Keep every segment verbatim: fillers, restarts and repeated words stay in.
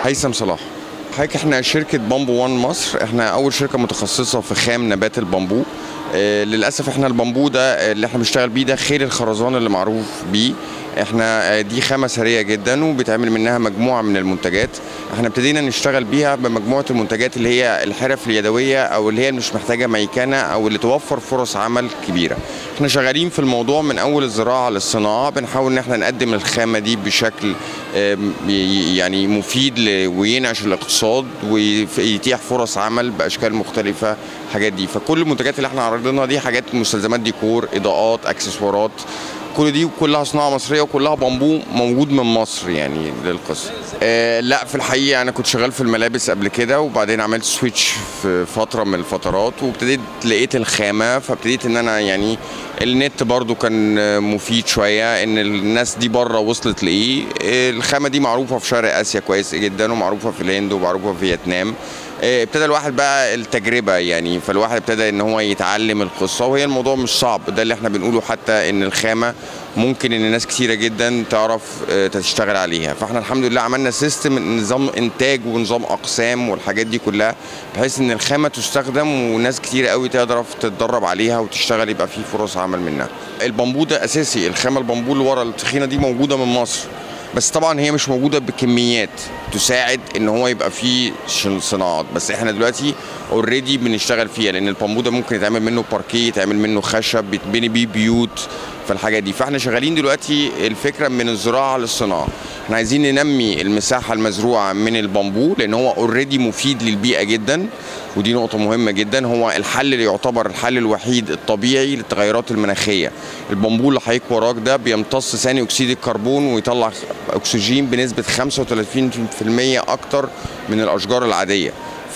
هيثم صلاح. حضرتك احنا شركة بامبو وان مصر، احنا أول شركة متخصصة في خام نبات البامبو. اه للأسف احنا البامبو ده اللي احنا بنشتغل بيه ده خير الخرزان اللي معروف بيه. احنا اه دي خامة ثرية جدا وبيتعمل منها مجموعة من المنتجات. احنا ابتدينا نشتغل بيها بمجموعة المنتجات اللي هي الحرف اليدوية او اللي هي مش محتاجة ميكنة او اللي توفر فرص عمل كبيرة. احنا شغالين في الموضوع من أول الزراعة للصناعة، بنحاول ان احنا نقدم الخامة دي بشكل اه يعني مفيد وينعش الاقتصاد ويتيح فرص عمل باشكال مختلفه. الحاجات دي فكل المنتجات اللي احنا عرضناها دي حاجات مستلزمات ديكور، اضاءات، اكسسوارات، كل دي كلها صناعه مصريه وكلها بامبو موجود من مصر يعني للقصه. آه لا في الحقيقه انا كنت شغال في الملابس قبل كده وبعدين عملت سويتش في فتره من الفترات وابتديت لقيت الخامه فابتديت ان انا يعني النت برضو كان مفيد شويه ان الناس دي بره وصلت لايه. الخامه دي معروفه في شرق اسيا كويس جدا ومعروفه في الهند ومعروفه في فيتنام. ابتدى الواحد بقى التجربه يعني فالواحد ابتدى ان هو يتعلم القصه وهي الموضوع مش صعب. ده اللي احنا بنقوله حتى ان الخامه ممكن ان ناس كتيره جدا تعرف تشتغل عليها. فاحنا الحمد لله عملنا سيستم نظام انتاج ونظام اقسام والحاجات دي كلها بحيث ان الخامه تستخدم وناس كتير قوي تعرف تتدرب عليها وتشتغل يبقى في فرص عمل منها. البامبو ده اساسي، الخامه البامبو اللي ورا التخينه دي موجوده من مصر بس طبعا هي مش موجوده بكميات تساعد ان هو يبقى فيه صناعات. بس احنا دلوقتي اوريدي بنشتغل فيها لان البامبو ده ممكن يتعمل منه باركيه، يتعمل منه خشب، بيتبني بيه بيوت فالحاجات دي. فاحنا شغالين دلوقتي الفكره من الزراعه للصناعه. احنا عايزين ننمي المساحه المزروعه من البامبو لان هو اوريدي مفيد للبيئه جدا ودي نقطه مهمه جدا. هو الحل اللي يعتبر الحل الوحيد الطبيعي للتغيرات المناخيه. البامبو اللي حضرتك وراك ده بيمتص ثاني اكسيد الكربون ويطلع اكسجين بنسبه خمسة وثلاثين بالمية اكتر من الاشجار العاديه.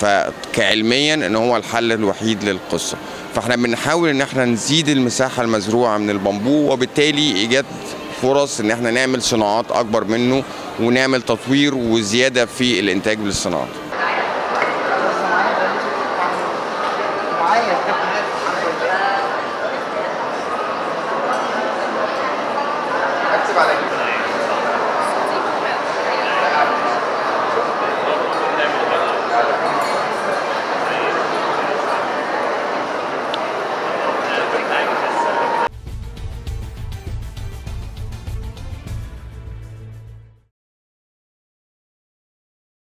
فكعلميا ان هو الحل الوحيد للقصه. فاحنا بنحاول ان احنا نزيد المساحه المزروعه من البامبو وبالتالي ايجاد فرص ان احنا نعمل صناعات اكبر منه ونعمل تطوير وزياده في الانتاج للصناعات. اكتب على